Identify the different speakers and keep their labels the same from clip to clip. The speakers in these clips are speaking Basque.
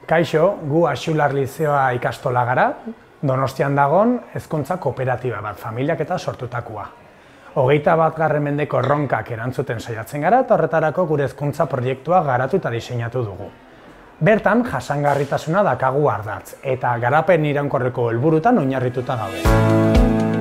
Speaker 1: Kaixo, gu Axular Lizeoa ikastola gara, Donostian dagon hezkuntza kooperatiba bat, familiak eta sortutakoa. 21. mendeko erronkak erantzuten saiatzen gara eta horretarako gure hezkuntza proiektua garatu eta diseinatu dugu. Bertan, jasangarritasuna dakagu ardatz eta garapen iraunkorreko helburutan oinarrituta daude.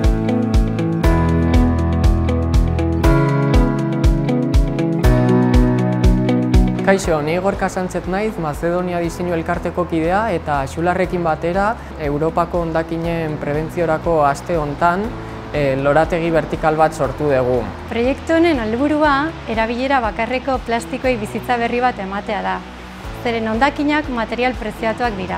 Speaker 2: Kaixo, ni Gorka Sánchez naiz, Mazedonia Diseinu Elkarteko kidea eta Axularrekin batera Europako hondakinen prebentziorako aste hontan lorategi vertikal bat sortu dugu.
Speaker 3: Proiektu honen helburua erabilera bakarreko plastikoei bizitza berri bat ematea da. Zeren hondakinak material preziatuak dira.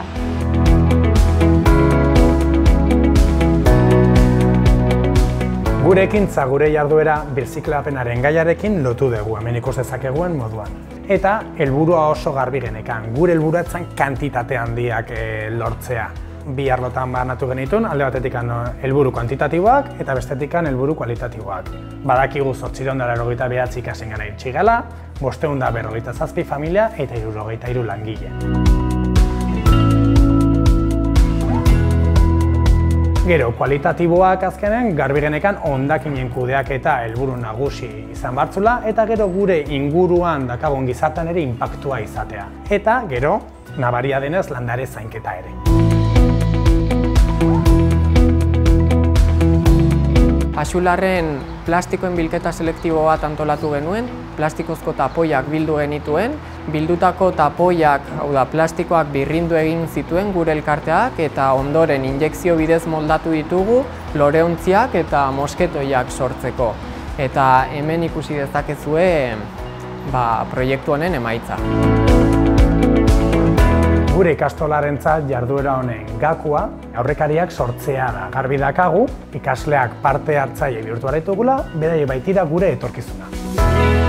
Speaker 1: Gure ekintza, gure jarduera birziklapenaren gaiarekin lotu dugu, hemen ikus dezakeguen moduan. Eta helburua oso garbi genekan, gure helburua zen kantitate handiak lortzea. Bi arlotan banatu genitun, alde batetik helburu kuantitatiboak eta bestetik helburu kualitatiboak. Badakigu 889 ikasen gara itxigala, 547 familia eta 63 langile. Gero, kualitatiboak azkenen garbi genekan hondakinen kudeaketa helburu nagusi izan bartzula eta gero gure inguruan dakagun gizartean ere inpaktua izatea. Eta gero, nabaria denez landare zainketa ere.
Speaker 2: Axularren plastikoen bilketa selektibo bat antolatu genuen, plastikozko tapoiak bildu genituen, bildutako tapoiak, hau da, plastikoak birrindu egin zituen gure elkarteak eta ondoren injekzio bidez moldatu ditugu loreontziak eta mosketoiak sortzeko. Eta hemen ikusi dezakezue proiektu honen emaitza.
Speaker 1: Gure ikastolarentzat jarduera honen gakua aurrekariak sortzea da. Garbi dakagu, ikasleak parte hartzaile bihurtu behar ditugula, beraiek baitira gure etorkizuna.